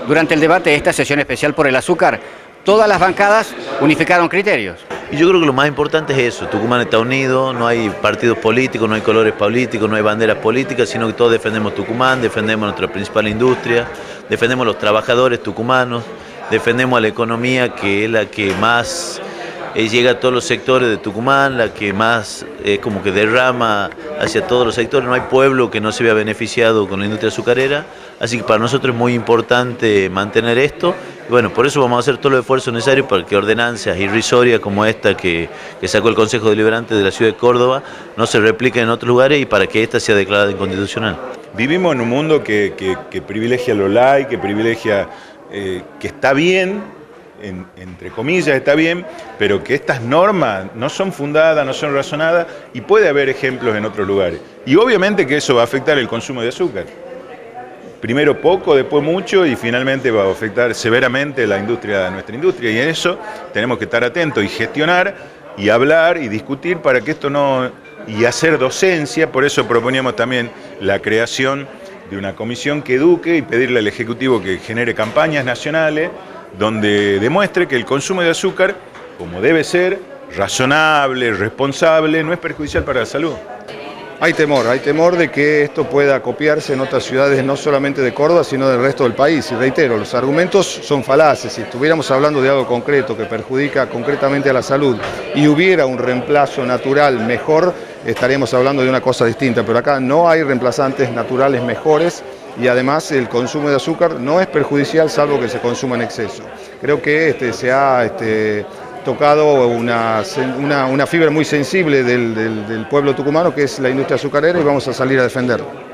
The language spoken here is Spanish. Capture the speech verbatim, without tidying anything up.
Durante el debate de esta sesión especial por el azúcar, todas las bancadas unificaron criterios. Y yo creo que lo más importante es eso, Tucumán está unido, no hay partidos políticos, no hay colores políticos, no hay banderas políticas, sino que todos defendemos Tucumán, defendemos nuestra principal industria, defendemos a los trabajadores tucumanos, defendemos a la economía que es la que más eh, llega a todos los sectores de Tucumán, la que más eh, como que derrama hacia todos los sectores, no hay pueblo que no se vea beneficiado con la industria azucarera, así que para nosotros es muy importante mantener esto. Y bueno, por eso vamos a hacer todos los esfuerzos necesarios para que ordenanzas irrisorias como esta que, que sacó el Consejo Deliberante de la ciudad de Córdoba no se repliquen en otros lugares y para que esta sea declarada inconstitucional. Vivimos en un mundo que, que, que privilegia lo light, que privilegia, eh, que está bien, en, entre comillas está bien, pero que estas normas no son fundadas, no son razonadas y puede haber ejemplos en otros lugares. Y obviamente que eso va a afectar el consumo de azúcar. Primero poco, después mucho y finalmente va a afectar severamente la industria, nuestra industria, y en eso tenemos que estar atentos y gestionar y hablar y discutir para que esto no... y hacer docencia, por eso proponíamos también la creación de una comisión que eduque y pedirle al Ejecutivo que genere campañas nacionales donde demuestre que el consumo de azúcar, como debe ser, razonable, responsable, no es perjudicial para la salud. Hay temor, hay temor de que esto pueda copiarse en otras ciudades, no solamente de Córdoba, sino del resto del país. Y reitero, los argumentos son falaces. Si estuviéramos hablando de algo concreto que perjudica concretamente a la salud y hubiera un reemplazo natural mejor, estaríamos hablando de una cosa distinta. Pero acá no hay reemplazantes naturales mejores y además el consumo de azúcar no es perjudicial salvo que se consuma en exceso. Creo que este, se ha... Este, tocado una, una, una fibra muy sensible del, del, del pueblo tucumano, que es la industria azucarera, y vamos a salir a defenderlo.